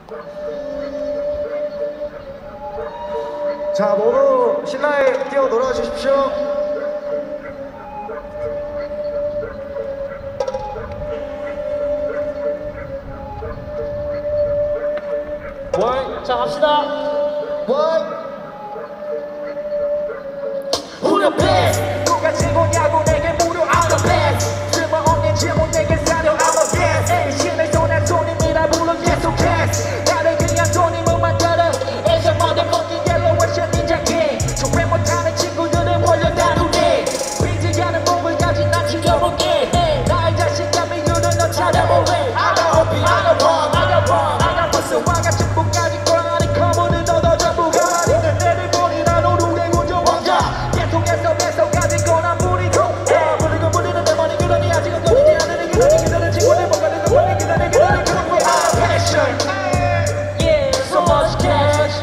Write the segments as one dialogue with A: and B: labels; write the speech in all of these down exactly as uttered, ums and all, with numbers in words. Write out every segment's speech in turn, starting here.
A: 자, 모두 신라에 뛰어 놀아 주십시오.
B: 월, 자 갑시다.
A: 원.
C: Who the best? 누가 최고냐고 내게 물어 I'm the best. 쓸모없는 질문 내게 사려 I'm a guest. 신의 손에 손님이라 불러 계속해. 나를 그냥 손님만 따라 애써 모든 먹기 옐로우 워션 닌자 킹. 정말 못하는 친구들은 몰려다누게. 비지 않은 몸을 가진 난 죽여볼게. 나의 자신감 이유는 너 찾아볼래. I got hope, I got bomb, I got bomb, I got 버스와 같은 북까지 꽝하는 커버는 너도 전부 가만히는 내를 보니 난 오르의 우주 왕자. 계속해서 뺏어가진 건난 뿌리고 뿌리고 뿌리는 내 머리 그러니 아직은 보이지 않는 그러니 그들은 친구들 뭔가 내가 빨리 기다려 기다려 기다려 I'm passion yeah so much cash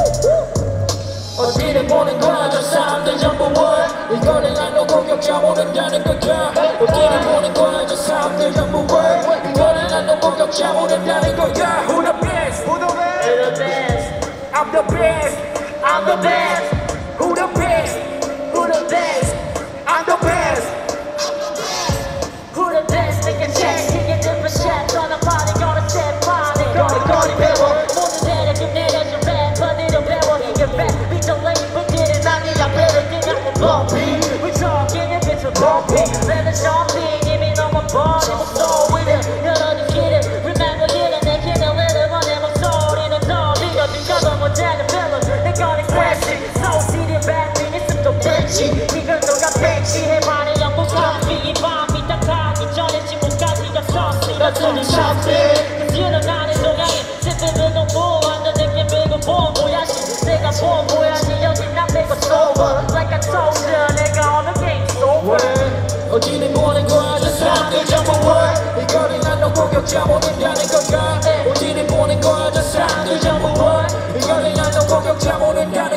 C: 어디를 보는 거야 저 사람들 전부 원 이거는 난너 공격자 모른다는 거야 어디를 보는 거야 저 사람들 전부 원 이거는 난너 공격자 모른다는 거야 Who the best?
A: Who the
C: Who the
A: best?
C: best? I'm the best I'm the best Who the best? Who the best? I'm the best Who the best? They can check Taking different shots on the party Gonna set party Gonna 거리 배워 모두 내려금 내려줘 래퍼들은 배워 Get back We don't let you forget it 아니야 better think I'm a bumpy We talking if it's a bumpy Let us shopping 이미 너무 뻔해 목소리를 열어주기를 Remember hitting 내 길을 내려봐 내 목소리는 더 네가 네가 못하는 fellow 내 건 expressive So serious bad thing 있으면 또 벤치 이걸 너가 벤치 해봐내 영국하기 이 밤이 딱 가기 전에 지금까지 없었어 쓰러지는 샷들 그지는 나는 동양인 스피드 농부 완전 느낌 밀고 본 보야지 내가 본 보야지 여긴 난 내거 sober Like I told ya 내가 어느 게임 sober 어디는 보는 거야 저 사람들 전부 월 이거는 난너 공격자 모른다는 거야 어디는 보는 거야 저 사람들 전부 월 이거는 난너 공격자 모른다는